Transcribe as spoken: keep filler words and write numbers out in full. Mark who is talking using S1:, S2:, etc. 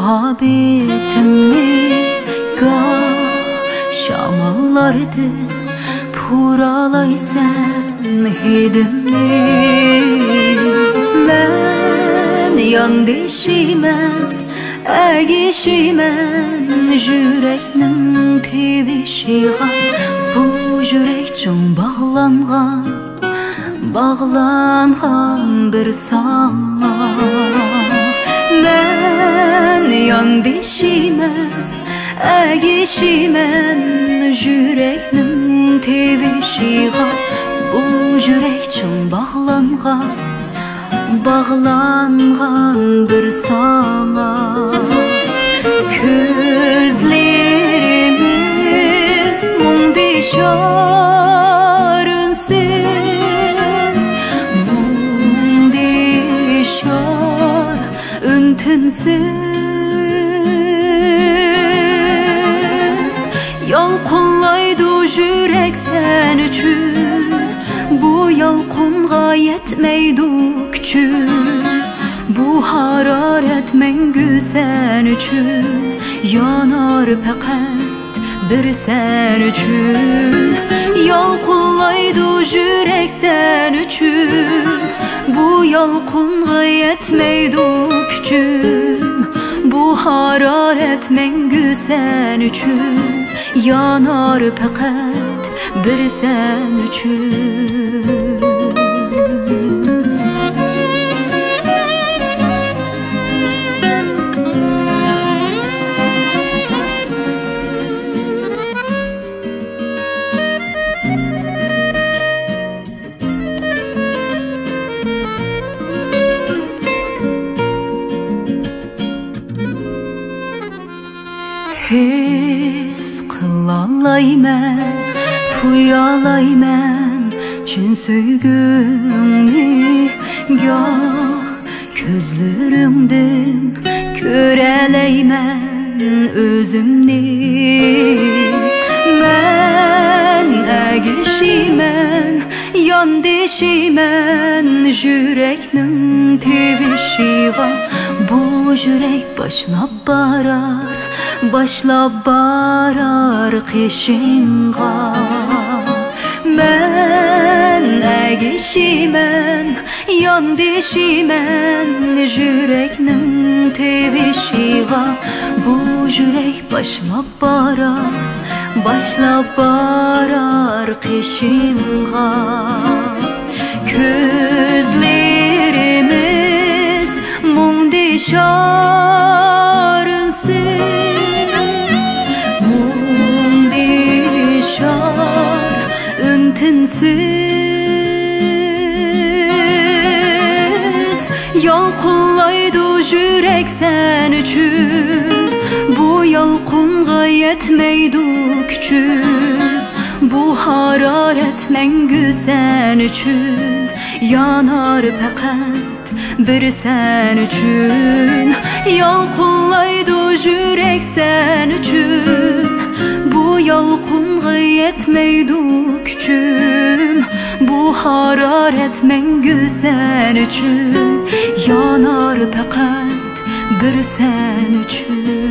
S1: muhabbetimni gah shamallarda puralaysan hidimni. Men yandishiman, agishiman yürekning tevishiga. Bu yürek chin bağlangan, bağlangan bir sana. Men yandishiman, agishiman yürekning tevishiga. Bu yürek chin bağlangan, bağlangan bir sana. Gözlerimiz mundişar ünsiz, mundişar üntünsiz. Yalqınlaydı yürek sen üçün, bu yalqınğa yetmeydi küçük. Bu hararet mengü sen üçün, yanar peqet bir sen üçün. Yalqınlaydı yürek sen üçün, bu yalqınğa yetmeydi küçük. Bu hararet mengü sen üçün, yanar peqet bir sen üçün. His kılalayman, tuyalayman chin söygüngni. Gah közlerimden körelayman özümni. Men agishiman, yandishiman yürekning tevishiga. Bu yürek başlap barar, başlap barar qishinga. Men agishiman, yandishiman yürekning tevishiga. Bu yürek başlap barar, başlap barar qishinga. Gözlerimiz mundişar ünsiz, mundişar üntünsiz. Yalqınlaydı yürek sen üçün, bu yalqınğa yetmeydi küçük. Bu hararet mengü sen üçün, yanar peqet bir sen üçün. Yalqınlaydı yürek sen üçün, bu yalqınğa yetmeydi küçük. Bu hararet mengü sen üçün, yanar peqet bir sen üçün.